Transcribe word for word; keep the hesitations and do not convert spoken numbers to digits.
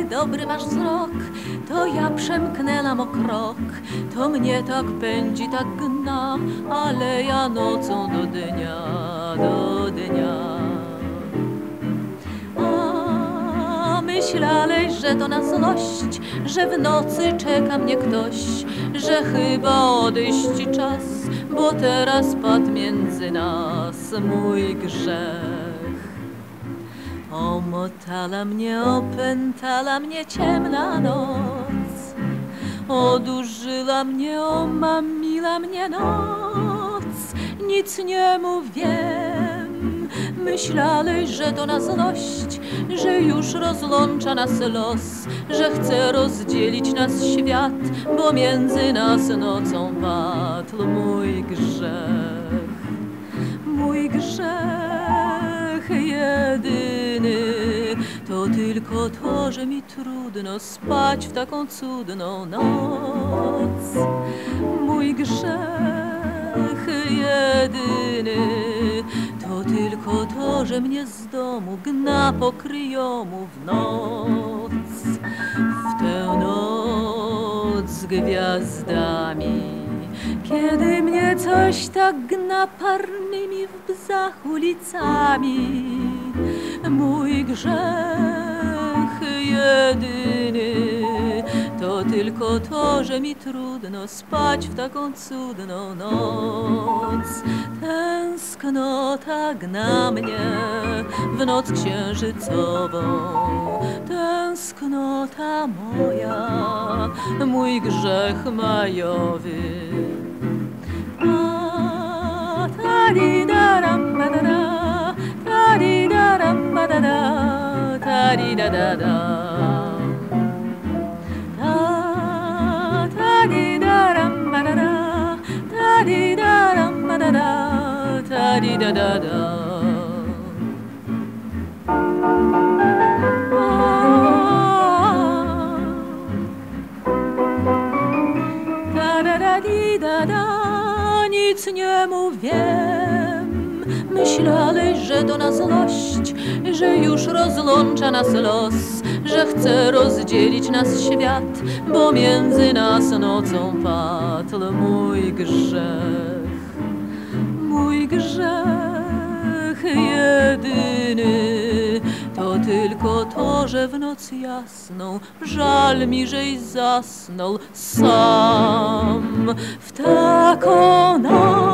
dobry masz wzrok, to ja przemknęłam o krok. To mnie tak pędzi, tak gna, ale ja nocą do dnia, do dnia. A myślałeś, że to na złość, że w nocy czeka mnie ktoś, że chyba odejść czas, bo teraz padł między nas mój grzech. Omotala mnie, opętala mnie ciemna noc, odurzyła mnie, omamiła mnie noc. Nic nie mówię, myślałeś, że to na złość, że już rozłącza nas los, że chce rozdzielić nas świat, bo między nas nocą padł mój grzech. Mój grzech jedyny to tylko to, że mi trudno spać w taką cudną noc. Mój grzech jedyny to tylko to, że mnie z domu gna po kryjomu w noc. W tę noc z gwiazdami, kiedy mnie coś tak gna parnymi w bzach ulicami. Mój grzech jedyny to tylko to, że mi trudno spać w taką cudną noc. Tęsknota gna mnie w noc księżycową, tęsknota moja, mój grzech majowy. A, tari-daram, ba-da-da, tari-daram, ba-da-da, tari-da-da-da. Ta-tari-daram, ba-da-da, tari-daram, ba-da-da, tari-da-da-da. Ta-da-da-di-da-da, nic nie mówię. Myślałeś, że to na złość, że już rozłącza nas los, że chce rozdzielić nas świat, bo między nas nocą padł mój grzech. Mój grzech jedyny to tylko to, że w noc jasną żal mi, żeś zasnął sam w taką noc.